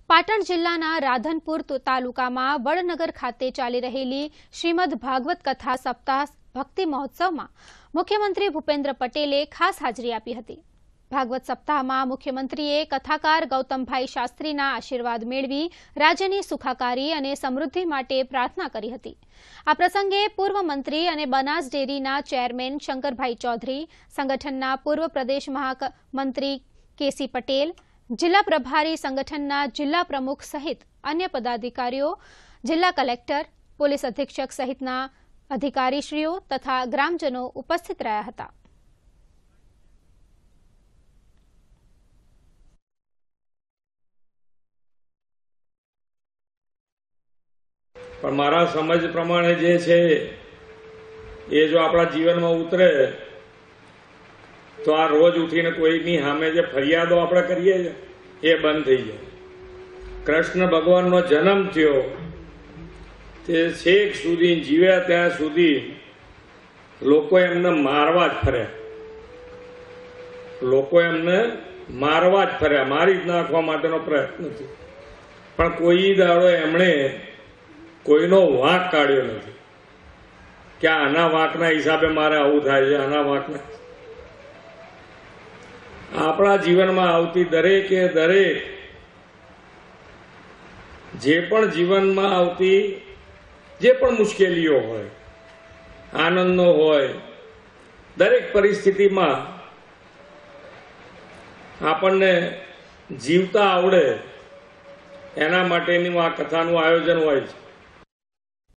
પાટણ જિલ્લાના રાધનપુર તાલુકામાં વડનગર ખાતે ચાલી રહેલી શ્રીમદ ભાગવત કથા સપ્તાહ ભક્તિ મહોત્સવમાં મુખ્યમંત્રી ભૂપેન્દ્ર પટેલે ખાસ હાજરી આપી હતી। ભાગવત સપ્તાહમાં મુખ્યમંત્રીએ કથાકાર ગૌતમભાઈ શાસ્ત્રીના આશીર્વાદ મેળવી રાજ્યની સુખાકારી અને સમૃદ્ધિ માટે પ્રાર્થના કરી હતી। આ પ્રસંગે પૂર્વ મંત્રી અને બનાસ ડેરીના ચેરમેન શંકરભાઈ ચૌધરી, સંગઠનના પૂર્વ પ્રદેશ મહામંત્રી કેસી પટેલ, जिला प्रभारी संगठनना जिला प्रमुख सहित अन्य पदाधिकारीओ, जिला कलेक्टर, पुलिस अधीक्षक सहितना अधिकारीश्रीओ तथा ग्रामजनों उपस्थित रह्या हता। पण मारा समझ प्रमाणे जे छे ए जो आपणा जीवनमां उतरे तो आ रोज उठीने कोईनी सामे जे फरियादो आपणे करीए ए बंद थई जाए। कृष्ण भगवाननो जन्म थयो ते छेक सुधी जीव्या त्यां सुधी लोको एमने मारवा ज फर्या, लोको एमने मारवा ज फर्या, मारी ज नाखवा माटेनो प्रयत्न थयो, पण कोई दाड़ो एमणे कोईनो वांक काढ्यो नथी के आना वांकना हिसाबे मारे आवुं थाय छे, आना वांकना अपना जीवन में आवती दरेके दरेक जे पण जीवन में आवती जे पण मुश्केलीओ होय, आनंदनो होय, दरेक परिस्थिति में आपणने जीवता आवड़े एना माटेनी आ कथानुं आयोजन होय छे।